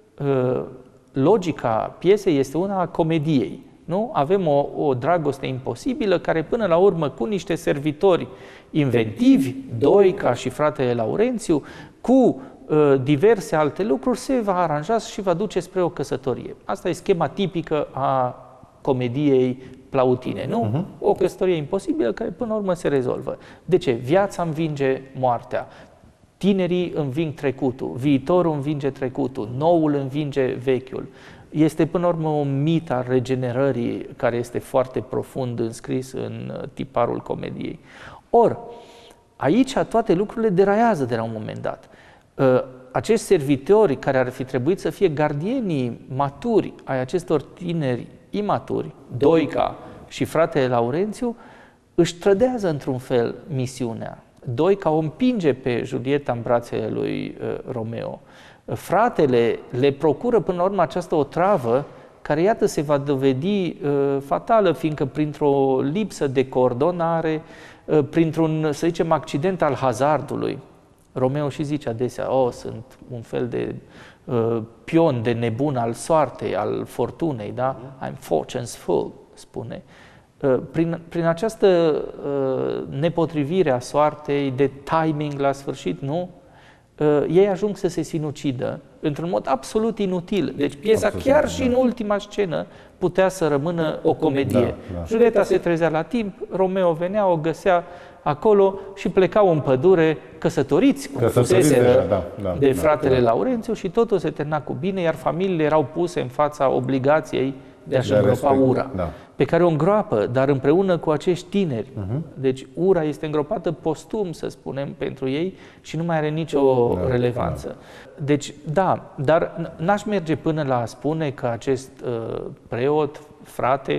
logica piesei este una a comediei. Nu? Avem o, o dragoste imposibilă care până la urmă cu niște servitori inventivi, doi ca și fratele Laurențiu, cu uh, diverse alte lucruri se va aranja și va duce spre o căsătorie. Asta e schema tipică a comediei plautine, nu? Uh-huh. O căsătorie imposibilă care până la urmă se rezolvă. De ce? Viața învinge moartea. Tinerii înving trecutul, viitorul învinge trecutul, noul învinge vechiul. Este până la urmă un mit al regenerării care este foarte profund înscris în tiparul comediei. Or, aici toate lucrurile deraiază de la un moment dat. Acești servitori care ar fi trebuit să fie gardienii maturi ai acestor tineri imaturi, Doica și fratele Laurențiu, își trădează într-un fel misiunea. Doica o împinge pe Julieta în brațele lui Romeo. Fratele le procură până la urmă această otravă care, iată, se va dovedi uh, fatală, fiindcă printr-o lipsă de coordonare, uh, printr-un, să zicem, accident al hazardului, Romeo și zice adesea: oh, sunt un fel de uh, pion de nebun al soartei, al fortunei, da? I'm fortune's fool, spune. Uh, prin, prin această uh, nepotrivire a soartei, de timing la sfârșit, nu? Uh, ei ajung să se sinucidă într-un mod absolut inutil. Deci piesa, absolut, chiar da. și în ultima scenă, putea să rămână o comedie. Da, da. Julieta se trezea la timp, Romeo venea, o găsea acolo și plecau în pădure căsătoriți, cum fuseseră da, da, de fratele da, da. Laurențiu, și totul se termina cu bine, iar familiile erau puse în fața obligației de a-și îngropa ura, da. pe care o îngroapă, dar împreună cu acești tineri. Uh-huh. Deci ura este îngropată postum, să spunem, pentru ei și nu mai are nicio da, relevanță. Da. Deci, da, dar n-aș merge până la a spune că acest uh, preot, frate,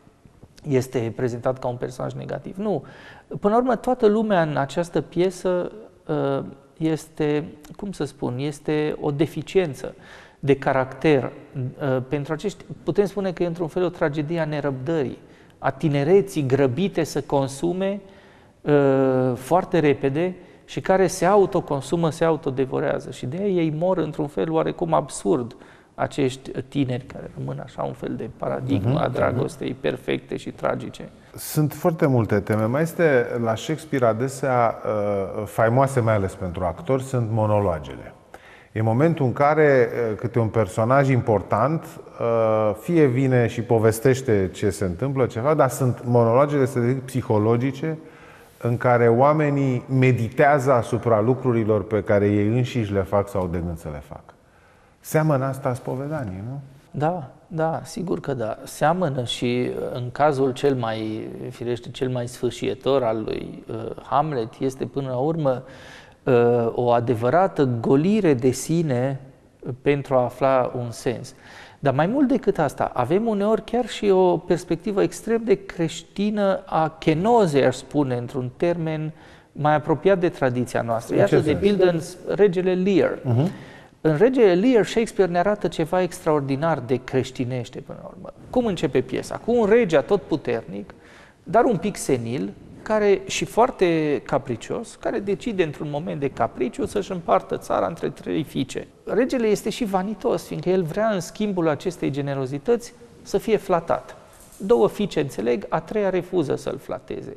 este prezentat ca un personaj negativ. Nu. Până la urmă, toată lumea în această piesă uh, este, cum să spun, este o deficiență de caracter. Pentru acești, putem spune că e într-un fel o tragedie a nerăbdării, a tinereții grăbite să consume uh, foarte repede și care se autoconsumă, se autodevorează. Și de aia ei mor într-un fel oarecum absurd, acești tineri care rămân așa un fel de paradigmă uh-huh, a dragostei uh-huh. perfecte și tragice. Sunt foarte multe teme. Mai este la Shakespeare adesea uh, faimoase, mai ales pentru actori, sunt monologele. E momentul în care câte un personaj important fie vine și povestește ce se întâmplă, ceva, dar sunt monologele, să zic, psihologice, în care oamenii meditează asupra lucrurilor pe care ei înșiși le fac sau de gând să le fac. Seamănă asta spovedanie, nu? Da. da, sigur că da. Seamănă și în cazul cel mai, firește, cel mai sfârșietor al lui uh, Hamlet este până la urmă uh, o adevărată golire de sine pentru a afla un sens. Dar mai mult decât asta, avem uneori chiar și o perspectivă extrem de creștină a kenozei, aș spune, într-un termen mai apropiat de tradiția noastră. Iată, de pildă, în Regele Lear. Uh-huh. În Regele Lear, Shakespeare ne arată ceva extraordinar de creștinește până la urmă. Cum începe piesa? Cu un rege atotputernic, dar un pic senil, care și foarte capricios, care decide într-un moment de capriciu să-și împartă țara între trei fiice. Regele este și vanitos, fiindcă el vrea în schimbul acestei generozități să fie flatat. Două fiice înțeleg, a treia refuză să-l flateze.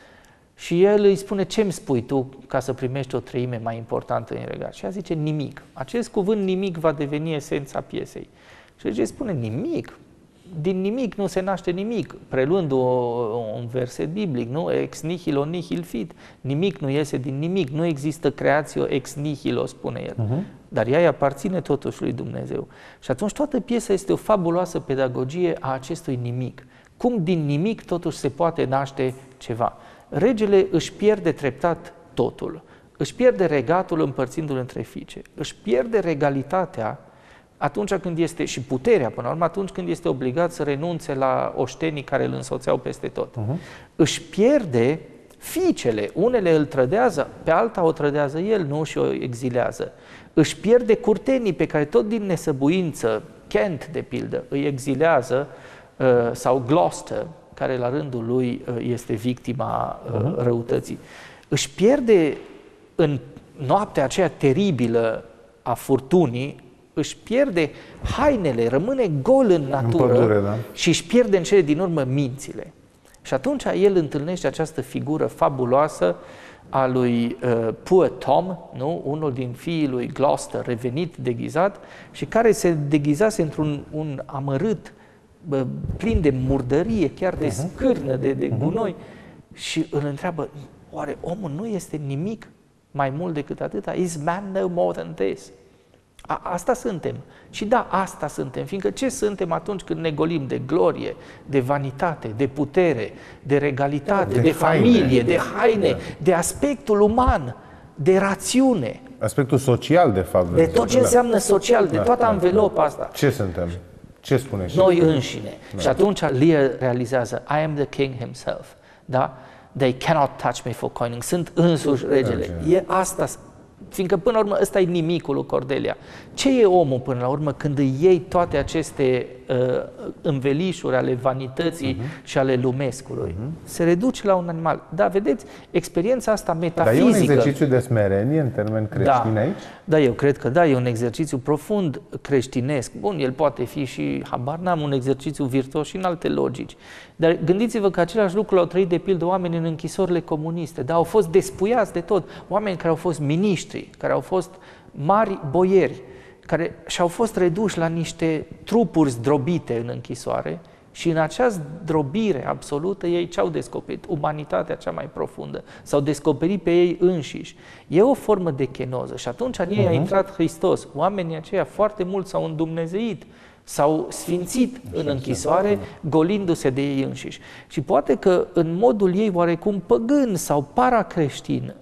Și el îi spune, ce-mi spui tu ca să primești o treime mai importantă în regat? Și ea zice, nimic. Acest cuvânt nimic va deveni esența piesei. Și regele spune, nimic? Din nimic nu se naște nimic, preluând o, un verset biblic, nu? Ex nihilo nihil fit. Nimic nu iese din nimic, nu există creatio ex nihilo, spune el. Uh-huh. Dar ea îi aparține totuși lui Dumnezeu. Și atunci toată piesa este o fabuloasă pedagogie a acestui nimic. Cum din nimic totuși se poate naște ceva. Regele își pierde treptat totul, își pierde regatul împărțindu-l între fiice, își pierde regalitatea atunci când este, și puterea până la urmă, atunci când este obligat să renunțe la oștenii care îl însoțeau peste tot. Uh-huh. Își pierde fiicele, unele îl trădează, pe alta o trădează el, nu, și o exilează. Își pierde curtenii pe care tot din nesăbuință, Kent de pildă, îi exilează, uh, sau Gloucester, care la rândul lui uh, este victima uh, uh-huh. răutății. Își pierde în noaptea aceea teribilă a furtunii, își pierde hainele, rămâne gol în natură, în pădure, da. Și își pierde în cele din urmă mințile. Și atunci el întâlnește această figură fabuloasă a lui uh, Poor Tom, nu? Unul din fiii lui Gloucester, revenit deghizat, și care se deghizase într-un un amărât, bă, plin de murdărie, chiar de scârnă, de, de gunoi, și îl întreabă, oare omul nu este nimic mai mult decât atâta? Is man no more than this? A, asta suntem. Și da, asta suntem, fiindcă ce suntem atunci când ne golim de glorie, de vanitate, de putere, de regalitate, de, de familie, haine. de haine, da. de aspectul uman, de rațiune. Aspectul social, de fapt. De tot ce înseamnă social, de toată anvelopa asta. Ce suntem? Ce spune? Noi înșine. Da. Și atunci Lear realizează, I am the king himself. Da? They cannot touch me for coining. Sunt însuși regele. E asta. Fiindcă până la urmă ăsta e nimicul lui Cordelia. Ce e omul până la urmă când îi iei toate aceste uh, învelișuri ale vanității uh-huh. și ale lumescului? Uh-huh. Se reduce la un animal. Da, vedeți, experiența asta metafizică... Dar e un exercițiu de smerenie în termeni creștini da. aici? Da, eu cred că da, e un exercițiu profund creștinesc. Bun, el poate fi și, habar n-am, un exercițiu virtuos și în alte logici. Dar gândiți-vă că același lucru l-au trăit de pildă oameni în închisorile comuniste. Da, au fost despuiați de tot. Oameni care au fost miniștri, care au fost mari boieri, care și-au fost reduși la niște trupuri zdrobite în închisoare și în acea zdrobire absolută ei ce-au descoperit? Umanitatea cea mai profundă. S-au descoperit pe ei înșiși. E o formă de chenoză și atunci în ei uh-huh. a intrat Hristos. Oamenii aceia foarte mult s-au îndumnezeit, s-au sfințit în închisoare, golindu-se de ei înșiși. Și poate că în modul ei oarecum păgân sau paracreștin,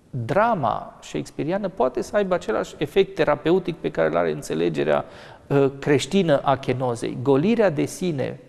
drama shakespeariană poate să aibă același efect terapeutic pe care îl are înțelegerea uh, creștină a chenozei. Golirea de sine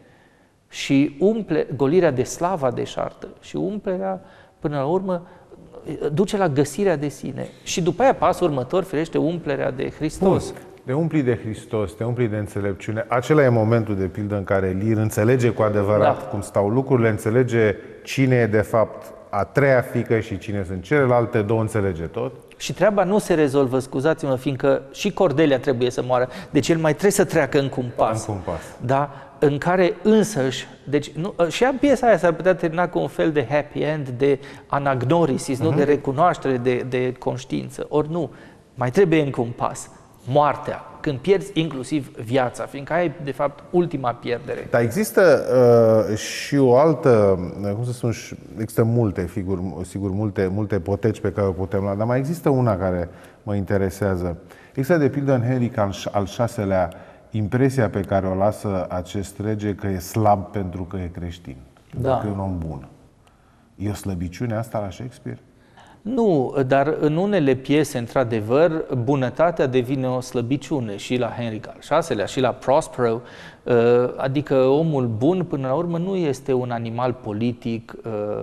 și umple, golirea de slava deșartă și umplerea, până la urmă, duce la găsirea de sine. Și după aia, pasul următor, firește, umplerea de Hristos. Bun. Te umpli de Hristos, te umpli de înțelepciune. Acela e momentul, de pildă, în care Lear înțelege cu adevărat da. cum stau lucrurile, înțelege cine e, de fapt, a treia fiică și cine sunt celelalte două, înțelege tot. Și treaba nu se rezolvă, scuzați-mă, fiindcă și Cordelia trebuie să moară. Deci el mai trebuie să treacă în cumpas. În cumpas. Da? În care însăși, deci nu, și a piesa aia s-ar putea termina cu un fel de happy end, de anagnorisis, uh-huh. nu de recunoaștere, de, de conștiință. Ori nu, mai trebuie în cumpas. Moartea, când pierzi inclusiv viața, fiindcă aia e, de fapt, ultima pierdere. Dar există uh, și o altă, cum să spun, există multe figuri, sigur, multe, multe poteci pe care o putem lua, dar mai există una care mă interesează. Există, de pildă, în Henric al, al șaselea impresia pe care o lasă acest rege că e slab pentru că e creștin, Da. că e un om bun. E o slăbiciune asta la Shakespeare? Nu, dar în unele piese, într-adevăr, bunătatea devine o slăbiciune și la Henric al șaselea și la Prospero, adică omul bun, până la urmă, nu este un animal politic.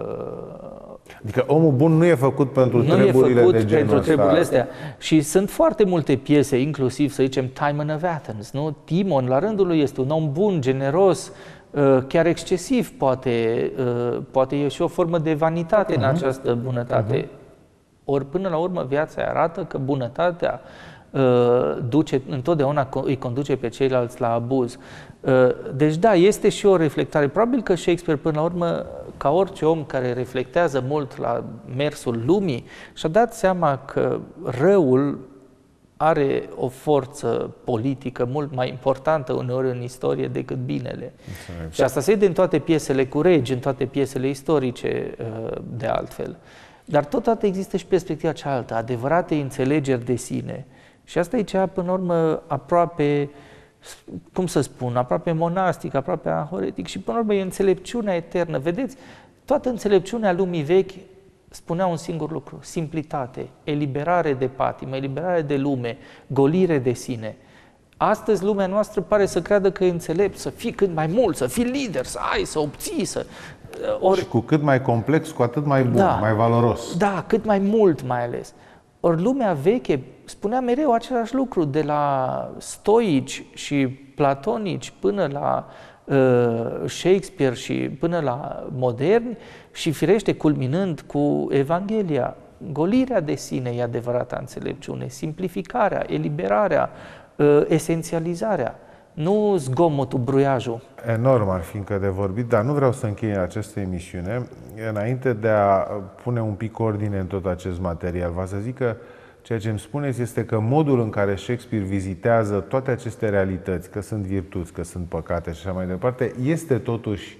Adică omul bun nu e făcut pentru nu treburile e făcut de genul pentru ăsta. treburile astea. Și sunt foarte multe piese, inclusiv, să zicem, Timon of Athens, nu? Timon, la rândul lui, este un om bun, generos, chiar excesiv, poate, poate e și o formă de vanitate uh-huh. în această bunătate. Uh-huh. Ori până la urmă viața arată că bunătatea uh, duce, întotdeauna îi conduce pe ceilalți la abuz. Uh, deci da, este și o reflectare. Probabil că Shakespeare până la urmă, ca orice om care reflectează mult la mersul lumii, și-a dat seama că răul are o forță politică mult mai importantă uneori în istorie decât binele. Înțeleg. Și asta se vede în toate piesele cu regi, în toate piesele istorice uh, de altfel. Dar totodată există și perspectiva cealaltă, adevărate înțelegeri de sine. Și asta e cea, până la urmă, aproape, cum să spun, aproape monastic, aproape anhoretic și, până la urmă, e înțelepciunea eternă. Vedeți, toată înțelepciunea lumii vechi spunea un singur lucru, simplitate, eliberare de patimă, eliberare de lume, golire de sine. Astăzi lumea noastră pare să creadă că e înțelept, să fii cât mai mult, să fii lider, să ai, să obții, să... Ori, și cu cât mai complex, cu atât mai bun, da, mai valoros. Da, cât mai mult mai ales. Ori lumea veche spunea mereu același lucru, de la stoici și platonici până la uh, Shakespeare și până la moderni și firește culminând cu Evanghelia. Golirea de sine e adevărata înțelepciune, simplificarea, eliberarea, uh, esențializarea. Nu zgomotul, bruiajul. Enorm ar fi încă de vorbit, dar nu vreau să închei această emisiune înainte de a pune un pic ordine în tot acest material. Vă să zic că ceea ce îmi spuneți este că modul în care Shakespeare vizitează toate aceste realități, că sunt virtuți, că sunt păcate și așa mai departe, este totuși,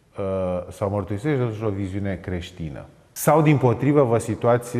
sau mărturisește totuși o viziune creștină. Sau, dimpotrivă, vă situați,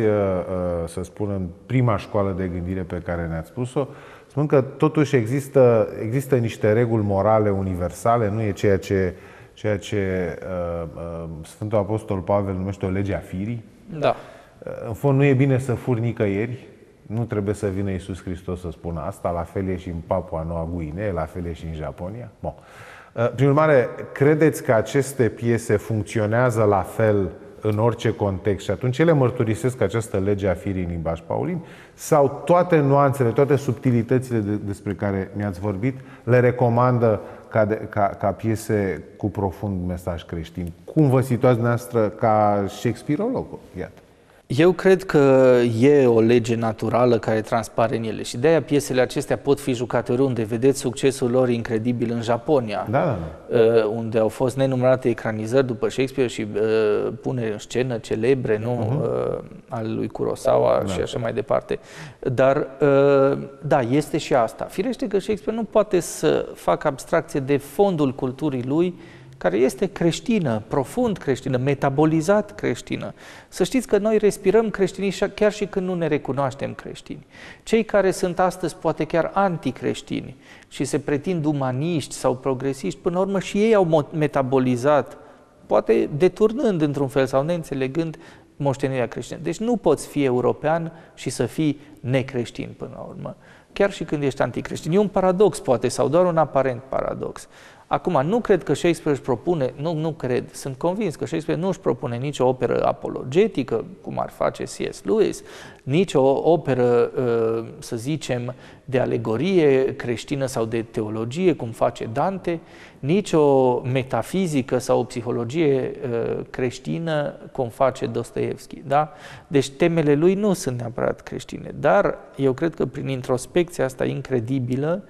să spun, în prima școală de gândire pe care ne-ați spus-o, spun că totuși există, există niște reguli morale universale, nu e ceea ce, ceea ce uh, uh, Sfântul Apostol Pavel numește o lege a firii. Da. Uh, în fond, nu e bine să furi nicăieri, nu trebuie să vină Iisus Hristos să spună asta, la fel e și în Papua Noua Guinee, la fel e și în Japonia. Bun. Uh, prin urmare, credeți că aceste piese funcționează la fel în orice context și atunci ele mărturisesc această lege a firii în limbaj paulin? Sau toate nuanțele, toate subtilitățile de, despre care mi-ați vorbit le recomandă ca, de, ca, ca piese cu profund mesaj creștin? Cum vă situați dumneavoastră ca Shakespeareolog? Iată. Eu cred că e o lege naturală care transpare în ele și de-aia piesele acestea pot fi jucate oriunde. Vedeți succesul lor incredibil în Japonia, da, da, da. unde au fost nenumărate ecranizări după Shakespeare și uh, puneri în scenă celebre, nu, uh-huh. uh, al lui Kurosawa, da, și așa mai departe. Dar, uh, da, este și asta. Firește că Shakespeare nu poate să facă abstracție de fondul culturii lui, care este creștină, profund creștină, metabolizat creștină. Să știți că noi respirăm creștinii chiar și când nu ne recunoaștem creștini. Cei care sunt astăzi poate chiar anticreștini și se pretind umaniști sau progresiști, până la urmă și ei au metabolizat, poate deturnând într-un fel sau neînțelegând moștenirea creștină. Deci nu poți fi european și să fii necreștin până la urmă, chiar și când ești anticreștin. E un paradox poate, sau doar un aparent paradox. Acum, nu cred că Shakespeare își propune, nu, nu cred, sunt convins că Shakespeare nu își propune nicio operă apologetică, cum ar face C S Lewis, nicio operă, să zicem, de alegorie creștină sau de teologie, cum face Dante, nicio metafizică sau o psihologie creștină, cum face Dostoevski. Da? Deci temele lui nu sunt neapărat creștine, dar eu cred că prin introspecția asta incredibilă,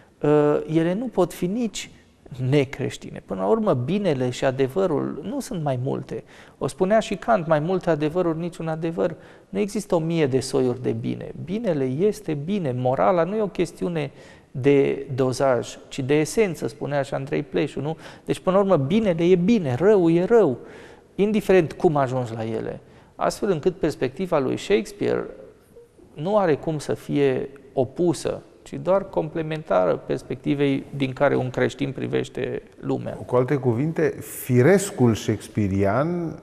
ele nu pot fi nici necreștine. Până la urmă, binele și adevărul nu sunt mai multe. O spunea și Kant, mai multe adevăruri, niciun adevăr. Nu există o mie de soiuri de bine. Binele este bine. Morala nu e o chestiune de dozaj, ci de esență, spunea și Andrei Pleșu, nu? Deci, până la urmă, binele e bine, rău e rău, indiferent cum ajungi la ele. Astfel încât perspectiva lui Shakespeare nu are cum să fie opusă ci doar complementară perspectivei din care un creștin privește lumea. Cu alte cuvinte, firescul shakespearian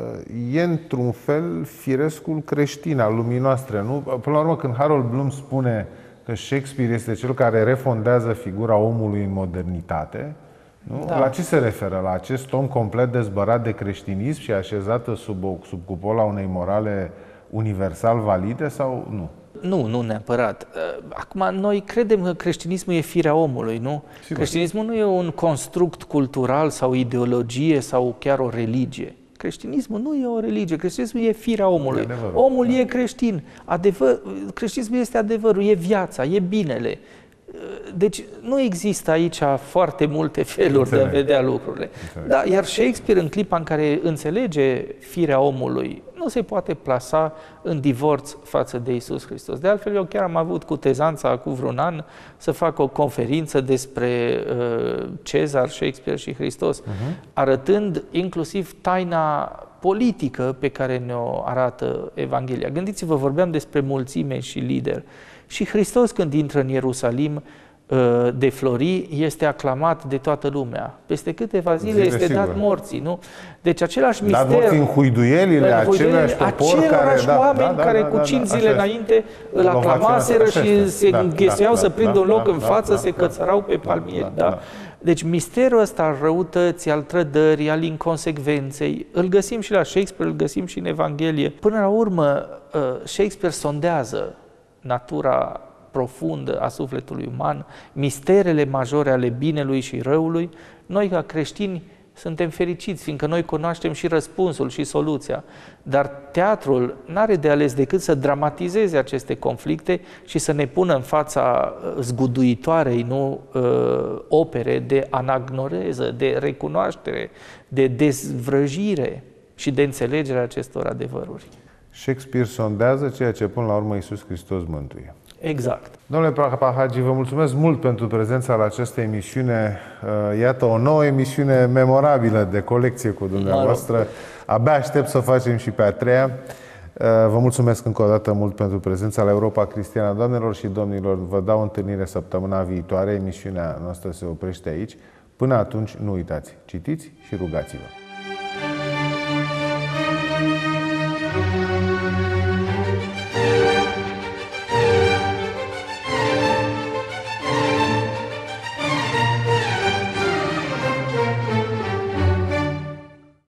e într-un fel firescul creștin al lumii noastre, nu? Până la urmă, când Harold Bloom spune că Shakespeare este cel care refondează figura omului în modernitate, nu? Da. La ce se referă? La acest om complet dezbărat de creștinism și așezat sub, o, sub cupola unei morale universal valide sau nu? Nu, nu neapărat. Acum, noi credem că creștinismul e firea omului, nu? Sigur. Creștinismul nu e un construct cultural sau ideologie sau chiar o religie. Creștinismul nu e o religie, creștinismul e firea omului. E Omul e creștin. Adevăr, creștinismul este adevărul, e viața, e binele. Deci nu există aici foarte multe feluri Înțeleg. de a vedea lucrurile. Da, iar Shakespeare, în clipa în care înțelege firea omului, nu se poate plasa în divorț față de Iisus Hristos. De altfel, eu chiar am avut cutezanța acum vreun an să fac o conferință despre uh, Cezar, Shakespeare și Hristos, uh-huh. arătând inclusiv taina politică pe care ne-o arată Evanghelia. Gândiți-vă, vorbeam despre mulțime și lideri. Și Hristos, când intră în Ierusalim de flori, este aclamat de toată lumea. Peste câteva zile, zile este sigur. dat morții, nu? Deci același mister... Dat morții în huiduielile aceleași popor același care... oameni da, care da, cu da, cinci da, zile înainte îl aclamaseră și se da, înghesuiau da, să prindă da, un loc da, în față, da, se cățărau pe palmieri. Da, da, da. Deci misterul ăsta al răutății, al trădării, al inconsecvenței, îl găsim și la Shakespeare, îl găsim și în Evanghelie. Până la urmă, Shakespeare sondează natura profundă a sufletului uman, misterele majore ale binelui și răului. Noi, ca creștini, suntem fericiți, fiindcă noi cunoaștem și răspunsul și soluția. Dar teatrul n-are de ales decât să dramatizeze aceste conflicte și să ne pună în fața zguduitoarei, nu, opere de anagnoreză, de recunoaștere, de dezvrăjire și de înțelegere a acestor adevăruri. Shakespeare sondează ceea ce până la urmă Iisus Hristos mântuie. Exact. Domnule Pahagi, vă mulțumesc mult pentru prezența la această emisiune. Iată, o nouă emisiune memorabilă de colecție cu dumneavoastră. Abia aștept să o facem și pe a treia. Vă mulțumesc încă o dată mult pentru prezența la Europa Cristiană. Doamnelor și domnilor, vă dau întâlnire săptămâna viitoare. Emisiunea noastră se oprește aici. Până atunci, nu uitați, citiți și rugați-vă.